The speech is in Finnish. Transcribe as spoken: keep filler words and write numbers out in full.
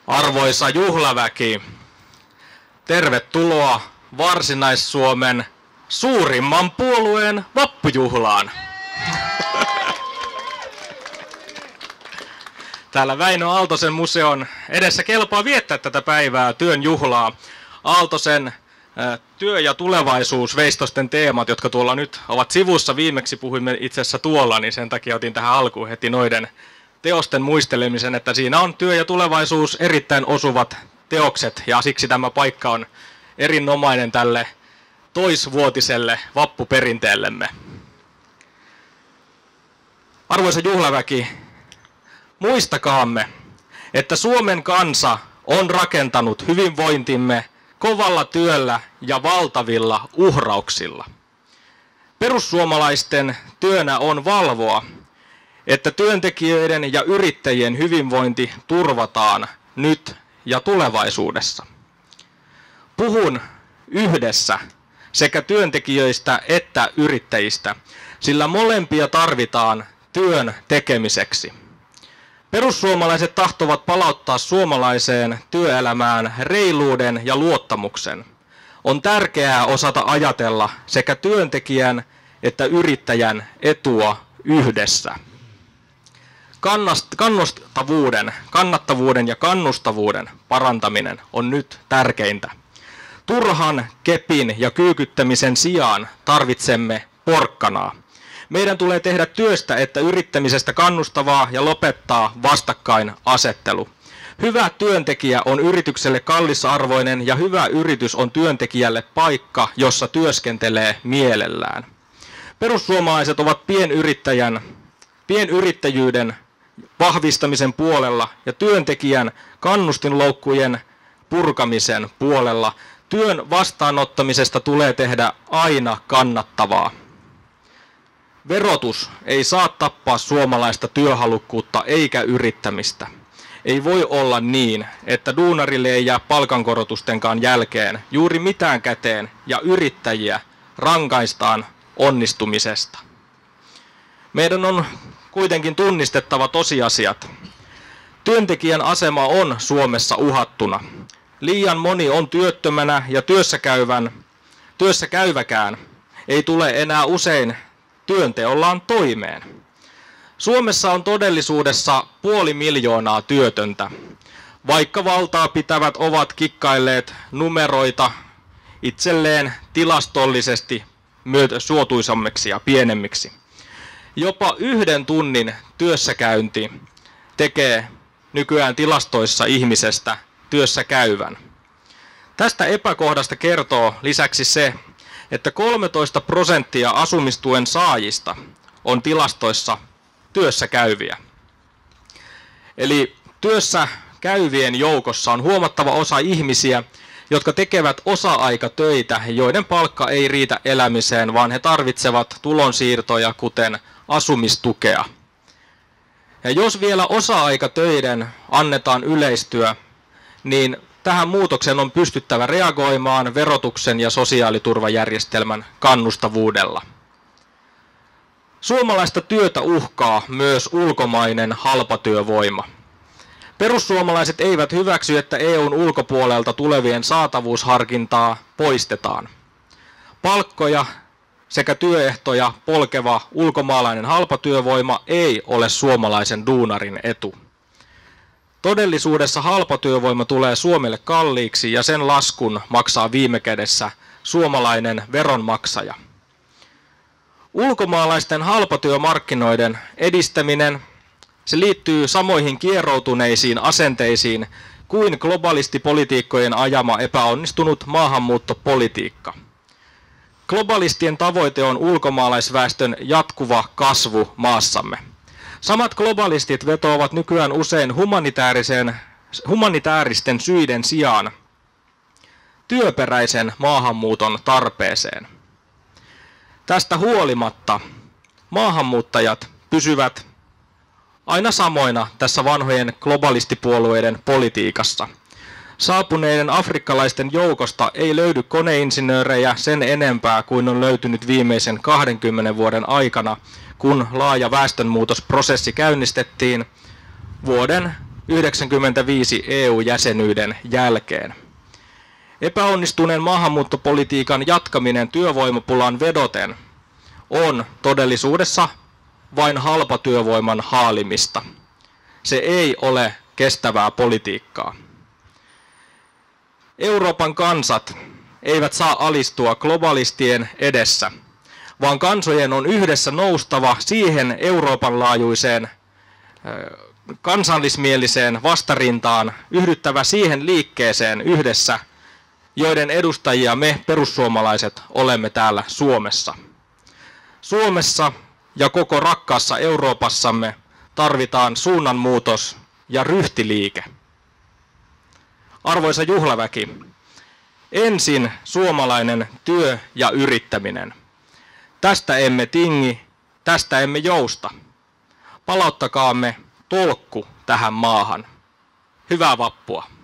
Arvoisa juhlaväki, tervetuloa Varsinais-Suomen suurimman puolueen vappujuhlaan. Täällä Väinö Aaltosen museon edessä kelpaa viettää tätä päivää työn juhlaa. Aaltosen työ ja tulevaisuus veistosten teemat, jotka tuolla nyt ovat sivussa. Viimeksi puhuimme itse asiassa tuolla, niin sen takia otin tähän alkuun heti noiden teosten muistelemisen, että siinä on työ ja tulevaisuus erittäin osuvat teokset, ja siksi tämä paikka on erinomainen tälle toisvuotiselle vappuperinteellemme. Arvoisa juhlaväki, muistakaamme, että Suomen kansa on rakentanut hyvinvointimme kovalla työllä ja valtavilla uhrauksilla. Perussuomalaisten työnä on valvoa, että työntekijöiden ja yrittäjien hyvinvointi turvataan nyt ja tulevaisuudessa. Puhun yhdessä sekä työntekijöistä että yrittäjistä, sillä molempia tarvitaan työn tekemiseksi. Perussuomalaiset tahtovat palauttaa suomalaiseen työelämään reiluuden ja luottamuksen. On tärkeää osata ajatella sekä työntekijän että yrittäjän etua yhdessä. Kannustavuuden, kannattavuuden ja kannustavuuden parantaminen on nyt tärkeintä. Turhan kepin ja kyykyttämisen sijaan tarvitsemme porkkanaa. Meidän tulee tehdä työstä että yrittämisestä kannustavaa ja lopettaa vastakkainasettelu. Hyvä työntekijä on yritykselle kallisarvoinen ja hyvä yritys on työntekijälle paikka, jossa työskentelee mielellään. Perussuomalaiset ovat pienyrittäjän, pienyrittäjyyden vahvistamisen puolella ja työntekijän kannustinloukkujen purkamisen puolella. Työn vastaanottamisesta tulee tehdä aina kannattavaa. Verotus ei saa tappaa suomalaista työhalukkuutta eikä yrittämistä. Ei voi olla niin, että duunarille ei jää palkankorotustenkaan jälkeen juuri mitään käteen ja yrittäjiä rankaistaan onnistumisesta. Meidän on kuitenkin tunnistettava tosiasiat. Työntekijän asema on Suomessa uhattuna. Liian moni on työttömänä ja työssä käyvän, työssä käyväkään ei tule enää usein työnteollaan toimeen. Suomessa on todellisuudessa puoli miljoonaa työtöntä, vaikka valtaa pitävät ovat kikkailleet numeroita itselleen tilastollisesti suotuisammiksi ja pienemmiksi. Jopa yhden tunnin työssäkäynti tekee nykyään tilastoissa ihmisestä työssä käyvän. Tästä epäkohdasta kertoo lisäksi se, että kolmetoista prosenttia asumistuen saajista on tilastoissa työssä käyviä. Eli työssä käyvien joukossa on huomattava osa ihmisiä, jotka tekevät osa-aikatöitä, joiden palkka ei riitä elämiseen, vaan he tarvitsevat tulonsiirtoja, kuten asumistukea. Ja jos vielä osa-aikatöiden annetaan yleistyä, niin tähän muutokseen on pystyttävä reagoimaan verotuksen ja sosiaaliturvajärjestelmän kannustavuudella. Suomalaista työtä uhkaa myös ulkomainen halpatyövoima. Perussuomalaiset eivät hyväksy, että E U:n ulkopuolelta tulevien saatavuusharkintaa poistetaan. Palkkoja sekä työehtoja polkeva ulkomaalainen halpatyövoima ei ole suomalaisen duunarin etu. Todellisuudessa halpatyövoima tulee Suomelle kalliiksi ja sen laskun maksaa viime kädessä suomalainen veronmaksaja. Ulkomaalaisten halpatyömarkkinoiden edistäminen se liittyy samoihin kieroutuneisiin asenteisiin kuin globalistipolitiikkojen ajama epäonnistunut maahanmuuttopolitiikka. Globalistien tavoite on ulkomaalaisväestön jatkuva kasvu maassamme. Samat globalistit vetoavat nykyään usein humanitaaristen syiden sijaan työperäisen maahanmuuton tarpeeseen. Tästä huolimatta maahanmuuttajat pysyvät aina samoina tässä vanhojen globalistipuolueiden politiikassa. Saapuneiden afrikkalaisten joukosta ei löydy koneinsinöörejä sen enempää kuin on löytynyt viimeisen kahdenkymmenen vuoden aikana, kun laaja väestönmuutosprosessi käynnistettiin vuoden yhdeksänkymmentäviisi E U-jäsenyyden jälkeen. Epäonnistuneen maahanmuuttopolitiikan jatkaminen työvoimapulaan vedoten on todellisuudessa vain halpatyövoiman haalimista. Se ei ole kestävää politiikkaa. Euroopan kansat eivät saa alistua globalistien edessä, vaan kansojen on yhdessä noustava siihen Euroopan laajuiseen kansallismieliseen vastarintaan, yhdyttävä siihen liikkeeseen yhdessä, joiden edustajia me perussuomalaiset olemme täällä Suomessa. Suomessa ja koko rakkaassa Euroopassamme tarvitaan suunnanmuutos ja ryhtiliike. Arvoisa juhlaväki, ensin suomalainen työ ja yrittäminen. Tästä emme tingi, tästä emme jousta. Palauttakaamme tolkku tähän maahan. Hyvää vappua!